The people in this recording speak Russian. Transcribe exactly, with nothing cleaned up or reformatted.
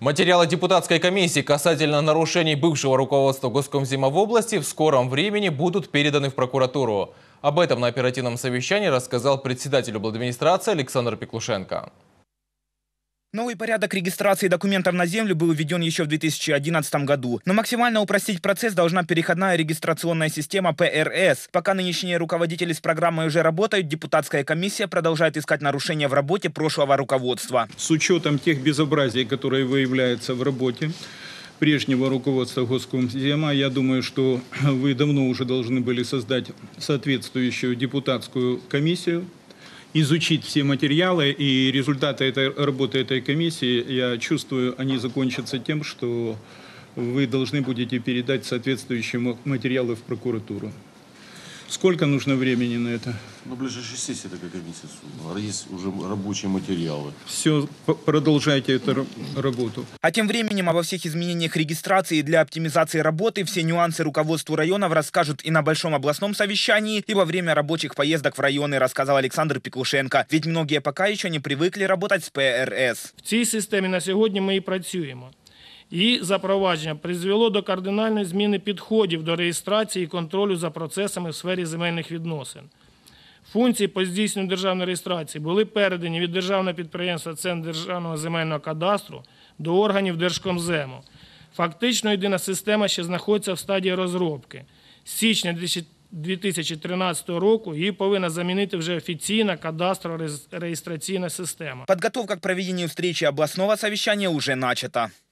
Материалы депутатской комиссии касательно нарушений бывшего руководства Госкомзема в области в скором времени будут переданы в прокуратуру. Об этом на оперативном совещании рассказал председатель обладминистрации Александр Пеклушенко. Новый порядок регистрации документов на землю был введен еще в две тысячи одиннадцатом году. Но максимально упростить процесс должна переходная регистрационная система П Р С. Пока нынешние руководители с программой уже работают, депутатская комиссия продолжает искать нарушения в работе прошлого руководства. С учетом тех безобразий, которые выявляются в работе прежнего руководства Госкомзема, я думаю, что вы давно уже должны были создать соответствующую депутатскую комиссию, изучить все материалы, и результаты этой работы этой комиссии, я чувствую, они закончатся тем, что вы должны будете передать соответствующие материалы в прокуратуру. Сколько нужно времени на это? Ну, ближайшая сессия такая комиссия. Есть уже рабочие материалы. Все, продолжайте эту работу. А тем временем обо всех изменениях регистрации для оптимизации работы, все нюансы руководству районов расскажут и на большом областном совещании, и во время рабочих поездок в районы, рассказал Александр Пеклушенко. Ведь многие пока еще не привыкли работать с П Р С. В цій системі на сьогодні ми і працюємо. Її запровадження призвело до кардинальної зміни підходів до реєстрації і контролю за процесами в сфері земельних відносин. Функції по здійсненню державної реєстрації були передані від державного підприємства Центр державного земельного кадастру до органів Держкомзему. Фактично єдина система ще знаходиться в стадії розробки. З січня дві тисячі тринадцятого року її повинна замінити вже офіційна кадастрово-реєстраційна система. Подготовка к проведению встречи областного совещания уже начата.